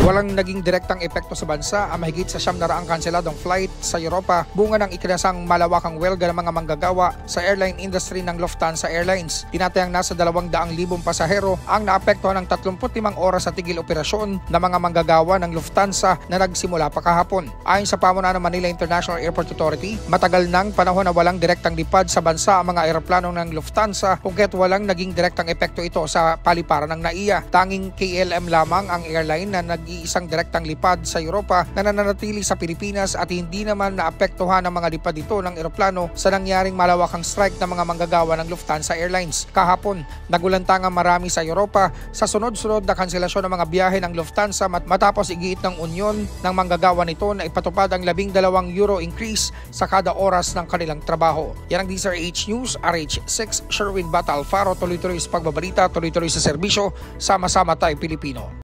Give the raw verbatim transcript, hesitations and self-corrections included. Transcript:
Walang naging direktang epekto sa bansa ang mahigit sa siyam na raang kanseladong flight sa Europa bunga ng ikinasang malawakang welga ng mga manggagawa sa airline industry ng Lufthansa Airlines. Tinatayang nasa dalawang daang libong pasahero ang naapektuhan ng tatlumput limang oras sa tigil operasyon ng mga manggagawa ng Lufthansa na nagsimula pa kahapon. Ayon sa pamunuan ng Manila International Airport Authority, matagal nang panahon na walang direktang lipad sa bansa ang mga eroplano ng Lufthansa kung kaya't walang naging direktang epekto ito sa paliparan ng N A I A. Tanging K L M lamang ang airline na nag isang direktang lipad sa Europa na nananatili sa Pilipinas at hindi naman naapektuhan ang mga lipad ito ng eroplano sa nangyaring malawakang strike ng mga manggagawa ng Lufthansa Airlines. Kahapon, nagulantang ang marami sa Europa sa sunod-sunod na kanselasyon ng mga biyahe ng Lufthansa matapos igiit ng Union ng manggagawa nito na ipatupad ang labing dalawang euro increase sa kada oras ng kanilang trabaho. Yan ang D Z R H News, R H six, Sherwin Bata Alfaro, tuloy-tuloy sa pagbabalita, tuloy-tuloy sa serbisyo, sama-sama tayo Pilipino.